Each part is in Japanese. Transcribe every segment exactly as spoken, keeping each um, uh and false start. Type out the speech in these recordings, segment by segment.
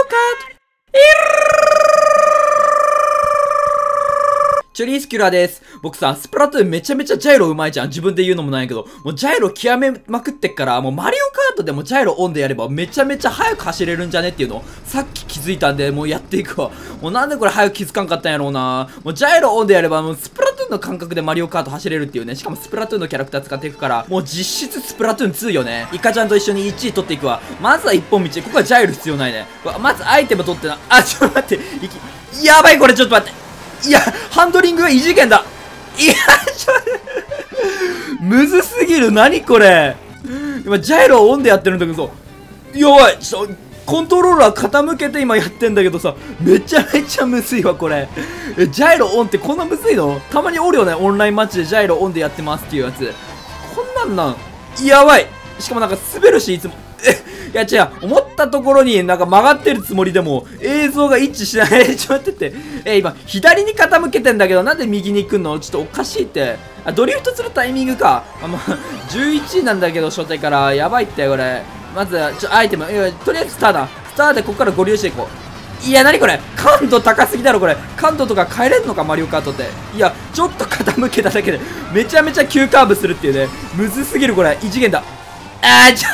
カート。チョリースキュラーです。僕さ、スプラトゥーンめちゃめちゃジャイロうまいじゃん。自分で言うのもないけど。もうジャイロ極めまくってっから、もうマリオカートでもジャイロオンでやればめちゃめちゃ速く走れるんじゃねっていうのをさっき気づいたんで、もうやっていくわ。もうなんでこれ早く気づかんかったんやろうな。もうジャイロオンでやればもうスプラトゥーンの感覚でマリオカート走れるっていうね。しかもスプラトゥーンのキャラクター使っていくから、もう実質スプラトゥーンツーよね。イカちゃんと一緒にいちい取っていくわ。まずは一本道。ここはジャイロ必要ないね。まずアイテム取ってな。あ、ちょっと待って。いき、やばいこれちょっと待って。いや、ハンドリングが異次元だ。いや、ちょ、むずすぎる。何これ。今、ジャイロをオンでやってるんだけどさ、やばい。ちょ、コントローラー傾けて今やってんだけどさ、めちゃめちゃむずいわ、これ。え、ジャイロオンってこんなむずいの？たまにおるよね、オンラインマッチでジャイロオンでやってますっていうやつ。こんなんなん、やばい。しかもなんか滑るし、いつも。え、いや違う、思ったところになんか曲がってるつもりでも映像が一致しない。ちょっと待って。え、今左に傾けてんだけどなんで右に行くの？ちょっとおかしいって。あ、ドリフトするタイミングか。あ、まあ、じゅういちいなんだけど初手からやばいってこれ。まずちょアイテム、いやとりあえずスターだ。スターでここから合流していこう。いや、なにこれ、感度高すぎだろこれ。感度とか変えれんのかマリオカートって。いや、ちょっと傾けただけでめちゃめちゃ急カーブするっていうね。むずすぎるこれ。異次元だ。あー、ちょ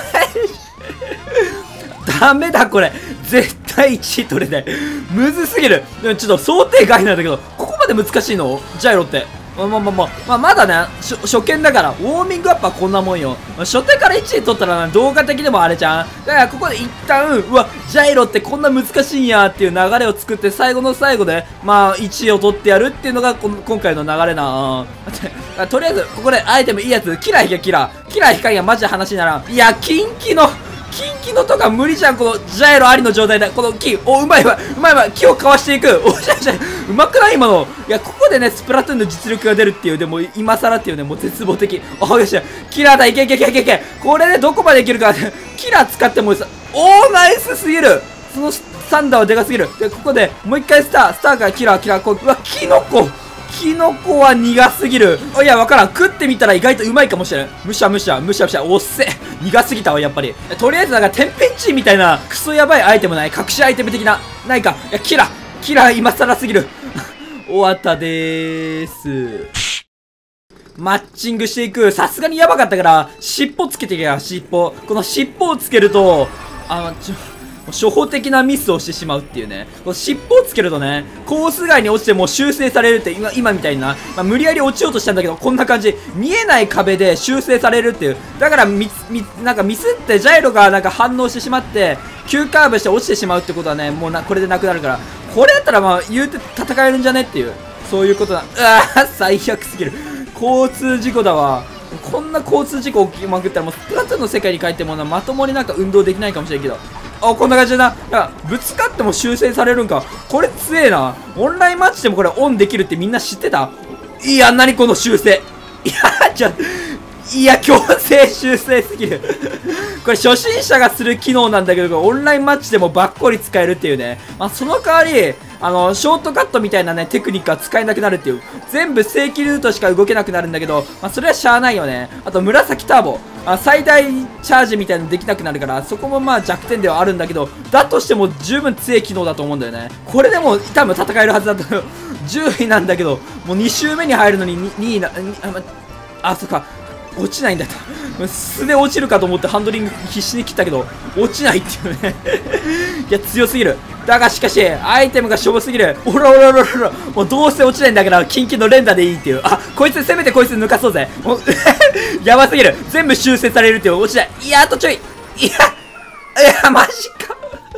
ダメだこれ。絶対いちい取れない。むずすぎる。ちょっと想定外なんだけど、ここまで難しいのジャイロって。まあまあまあまあ、まあ、まだね、初見だから、ウォーミングアップはこんなもんよ。初手からいちい取ったら動画的でもあれじゃん。だからここで一旦、うわ、ジャイロってこんな難しいんやっていう流れを作って、最後の最後で、まあ、いちいを取ってやるっていうのがこ今回の流れな。とりあえず、ここでアイテムいいやつ、キラー引け、キラー。キラー引かんや、マジで話にならん。いや、キンキの、キンキのとか無理じゃん、このジャイロありの状態で。この木、お、うまいわ、うまいわ、木をかわしていく。おしゃしゃ、うまくない今の。いや、ここでね、スプラトゥーンの実力が出るっていう、でも、今更っていうね、もう絶望的。お、よっしゃ、キラーだ、いけいけいけいけいけ。これでどこまでいけるか。キラー使ってもさ、おー、ナイスすぎる。そのサンダーはでかすぎる。で、ここで、もう一回スター、スターからキラー、キラー、こう、うわ、キノコ。キノコは苦すぎる。いや、わからん。食ってみたら意外とうまいかもしれん。むしゃむしゃ、むしゃむしゃ。おっせ。苦すぎたわ、やっぱり。とりあえず、なんか、天変地異みたいな、クソやばいアイテムない？隠しアイテム的な。ないか。いや、キラー。キラー、今更すぎる。終わったでーす。マッチングしていく。さすがにやばかったから、尻尾つけてけや、尻尾。この尻尾をつけると、あ、ちょ、初歩的なミスをしてしまうっていうね。この尻尾をつけるとね、コース外に落ちても修正されるって、今、今みたいな、まあ、無理やり落ちようとしたんだけど、こんな感じ。見えない壁で修正されるっていう。だから、み、み、なんかミスってジャイロがなんか反応してしまって、急カーブして落ちてしまうってことはね、もうな、これでなくなるから。これやったらまあ、言うて戦えるんじゃねっていう。そういうことだ。うわぁ、最悪すぎる。交通事故だわ。こんな交通事故起きまくったらもう、スプラトゥーンの世界に帰ってもな、まともになんか運動できないかもしれんけど。あ、こんな感じだな。いや、ぶつかっても修正されるんか。これ強えな。オンラインマッチでもこれオンできるってみんな知ってた？いや、なにこの修正。いや、じゃ、いや、強制修正すぎる。これ初心者がする機能なんだけど、オンラインマッチでもバッコリ使えるっていうね。まあ、その代わり、あの、ショートカットみたいなね、テクニックは使えなくなるっていう。全部正規ルートしか動けなくなるんだけど、まあ、それはしゃあないよね。あと、紫ターボ。あ、最大チャージみたいなのできなくなるから、そこもまあ弱点ではあるんだけど、だとしても十分強い機能だと思うんだよね。これでも多分戦えるはずだと。じゅういなんだけど、もうに周目に入るのににいな、あ、あ、そっか。落ちないんだと。素で落ちるかと思ってハンドリング必死に切ったけど、落ちないっていうね。いや、強すぎる。だがしかし、アイテムがしょぼすぎる。おらおらおらおら。もうどうせ落ちないんだから、キンキンの連打でいいっていう。あ、こいつ、せめてこいつ抜かそうぜ。もうやばすぎる。全部修正されるっていう。落ちない。いや、あとちょい。いや、いや、マジか。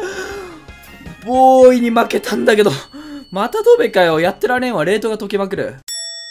ボーイに負けたんだけど。またドベかよ。やってられんわ。レートが解けまくる。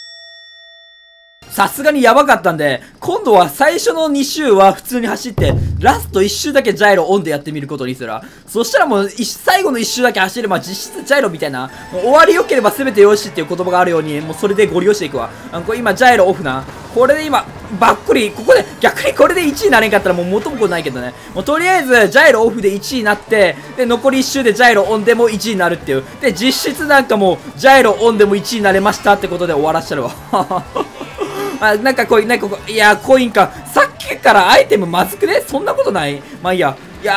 さすがにやばかったんで、今度は最初のに周は普通に走って、ラストいち周だけジャイロオンでやってみることにするわ。そしたらもう、最後のいち周だけ走れば実質ジャイロみたいな、もう終わり良ければ全てよしっていう言葉があるように、もうそれでご利用していくわ。あのこれ今ジャイロオフな。これで今、ばっくり、ここで、逆にこれでいちいになれんかったらもう元も子ないけどね。もうとりあえず、ジャイロオフでいちいになって、で、残りいち周でジャイロオンでもいちいになるっていう。で、実質なんかもう、ジャイロオンでもいちいになれましたってことで終わらしちゃるわ。あ、なんかこう、なんかこう、いや、コインか。さっきからアイテムまずくね？そんなことない？まあいいや。いや、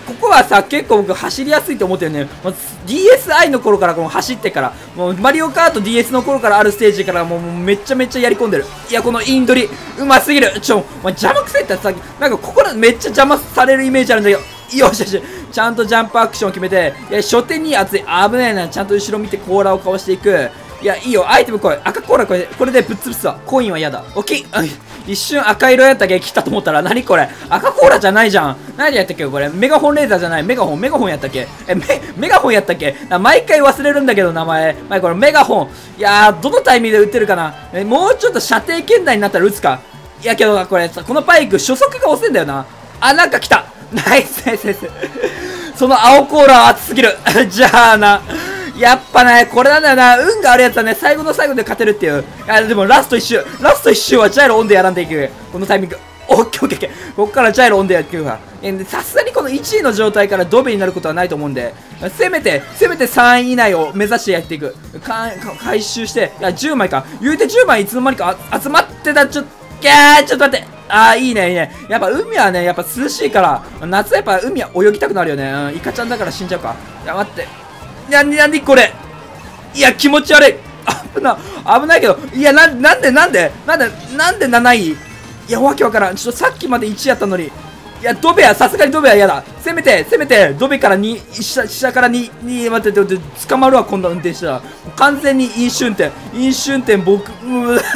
ここはさ、結構僕走りやすいと思ってるね。もう ディーエスアイ の頃からこの走ってから、もうマリオカート ディーエス の頃からあるステージからもうめちゃめちゃやり込んでる。いや、このインドリ、うますぎる。ちょ、お前邪魔くせえってさ、なんかここらめっちゃ邪魔されるイメージあるんだけど。よしよし、ちゃんとジャンプアクション決めて、いや、初手に熱い。危ないな。ちゃんと後ろ見て甲羅をかわしていく。いや、いいよ。アイテム来い。赤コーラこれ、これでぶっ潰すわ。コインは嫌だ。オッケー。一瞬赤色やったっけ切ったと思ったら、何これ赤コーラじゃないじゃん。何やったっけこれ。メガホンレーザーじゃない。メガホン、メガホンやったっけえ、メ、メガホンやったっけ毎回忘れるんだけど、名前。前これメガホン。いやー、どのタイミングで撃ってるかなえ、もうちょっと射程圏内になったら撃つか。いやけど、これさ、このバイク初速が遅いんだよな。あ、なんか来た。ナイスナイスナイス。その青コーラは熱すぎる。じゃあな。やっぱね、これなんだよな。運があるやつはね、最後の最後で勝てるっていう。あ、でもラスト一周。ラスト一周はジャイロオンでやらんでいく。このタイミング。オッケーオッケーオッケー。ここからジャイロオンでやっていくから。さすがにこのいちいの状態からドベになることはないと思うんで、せめて、せめてさんい以内を目指してやっていく。か、か回収して、いや、じゅうまいか。言うてじゅうまいいつの間にか集まってた。ちょっと、いやー、ちょっと待って。あー、いいね、いいね。やっぱ海はね、やっぱ涼しいから、夏はやっぱ海は泳ぎたくなるよね。うん、イカちゃんだから死んじゃうか。いや、待って。なになにこれ。いや、気持ち悪い。危な、危ないけど。いや、な、なんで、なんで、なんで、なんでなないいや、わけわからん。ちょっとさっきまでいちやったのに。いや、ドベは、さすがにドベは嫌だ。せめて、せめて、ドベからに、下、下からに、に、待って、待って、捕まるわ、こんな運転したら。完全に飲酒運転。飲酒運転、僕、うー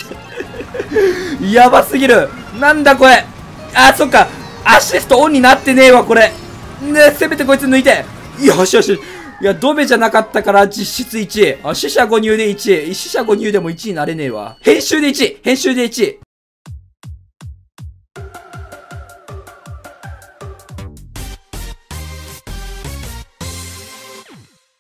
やばすぎる。なんだこれ。あ、そっか。アシストオンになってねえわ、これ。ね、せめてこいつ抜いて。よしよし。いや、ドベじゃなかったから実質いちい。あ、死者誤入でいちい。死者誤入でもいちいになれねえわ。編集でいちい。編集でいちい。